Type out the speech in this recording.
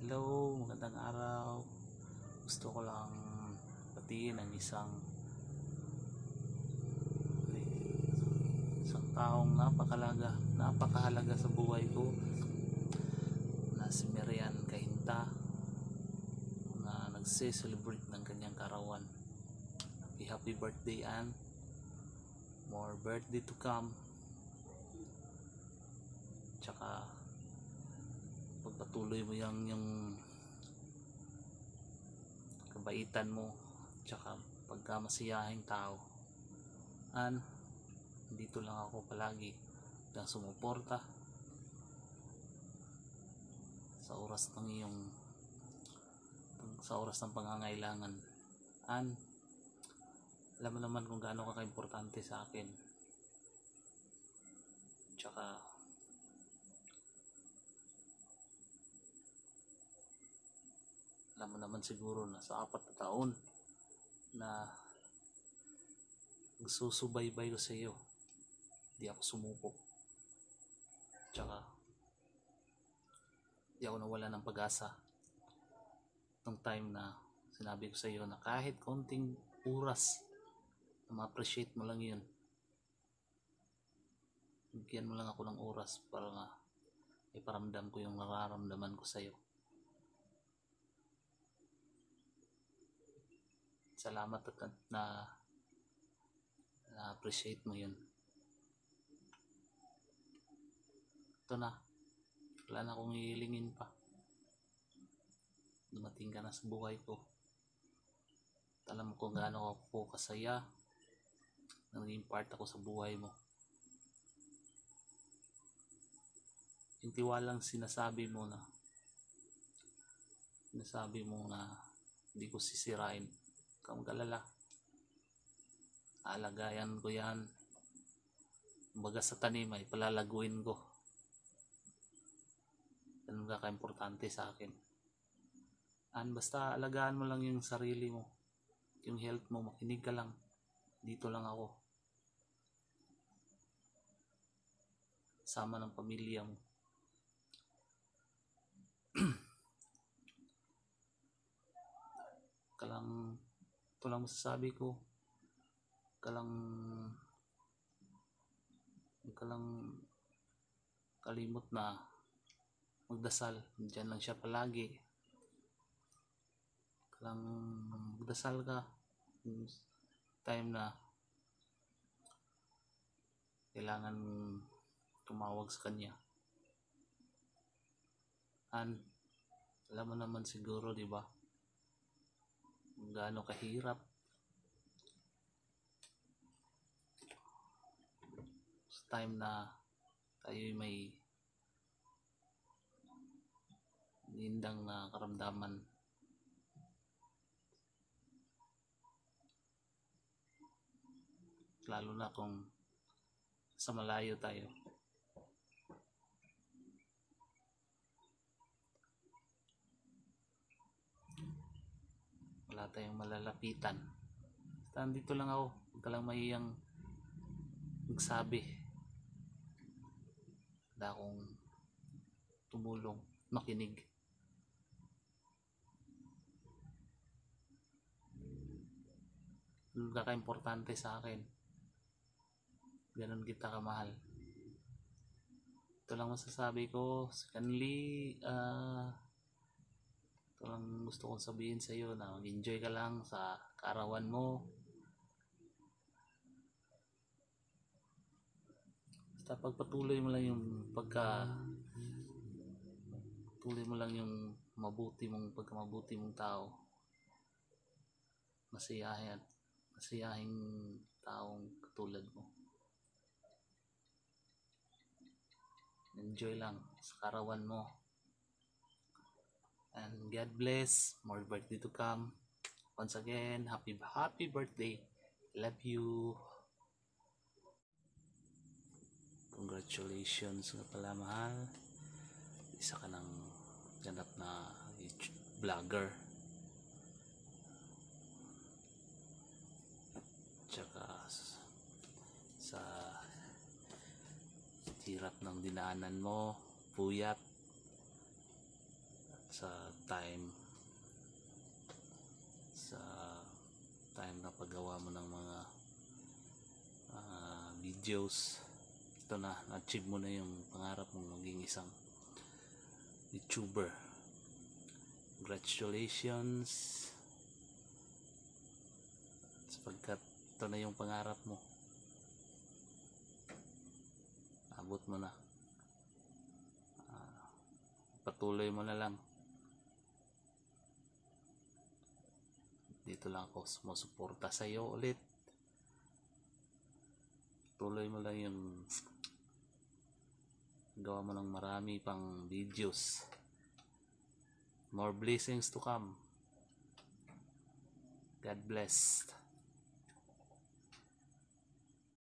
Hello, magandang araw. Gusto ko lang batiin ang isang taong napakahalaga sa buhay ko na si Marian Kahinta na nagse-celebrate ng kanyang karawan. Happy birthday, and more birthday to come. Tsaka pagpatuloy mo yung kabaitan mo, tsaka pagkamasiyahing tao. And dito lang ako palagi na sumuporta sa oras ng pangangailangan. And alam mo naman kung gaano ka importante sa akin. Tsaka alam mo naman siguro na sa 4 na taon na nagsusubaybay ko sa iyo, di ako sumuko. Tsaka di ako nawala ng pag-asa nung time na sinabi ko sa iyo na kahit konting oras na ma-appreciate mo lang yun, bigyan mo lang ako ng oras para nga iparamdam ko yung nararamdaman ko sa iyo. Salamat at na-appreciate mo yun. Ito na, wala na akong hihilingin pa. Dumating ka na sa buhay ko. Alam ko gaano ako kasaya na naging part ako sa buhay mo. Yung tiwalang sinasabi mo na hindi ko sisirain, kung galala, alagayan ko yan. Kumbaga sa tanim ay palalaguin ko. Ganun ka importante sa akin. And basta alagaan mo lang yung sarili mo, yung health mo, makinig ka lang. Dito lang ako, sama ng pamilya mo. Ito lang masasabi ko. Huwag ka lang kalimot na magdasal. Diyan lang siya palagi. Magdasal ka time na kailangan tumawag sa kanya. And alam mo naman siguro, di ba, kung gaano kahirap sa time na tayo'y may nindang na karamdaman. Lalo na kung sa malayo tayo. Wala tayong malalapitan. Basta dito lang ako. Huwag ka lang mahiyang magsabi. Wala akong tumulong, makinig. Ganun ka importante sa akin. Ganun kita kamahal. Ito lang masasabi ko. Secondly, ito lang gusto kong sabihin sa iyo, na mag-enjoy ka lang sa kaarawan mo. Basta pagpatuloy mo lang yung mabuti mong tao. Masiyahing taong katulad mo. Enjoy lang sa kaarawan mo. And God bless. More birthday to come. Once again, happy birthday. Love you. Congratulations nga pala, mahal. Isa ka ng ganap na vlogger. Tsaka sa hirap ng dinaanan mo, puyat, sa time sa time na paggawa mo ng mga videos. Ito na-achieve mo na yung pangarap mong maging isang YouTuber. Congratulations, sapagkat ito na yung pangarap mo, abot mo na. Patuloy mo na lang. Dito lang ako sumusuporta sa iyo ulit. Tuloy mo lang yung gawa mo ng marami pang videos. More blessings to come. God bless.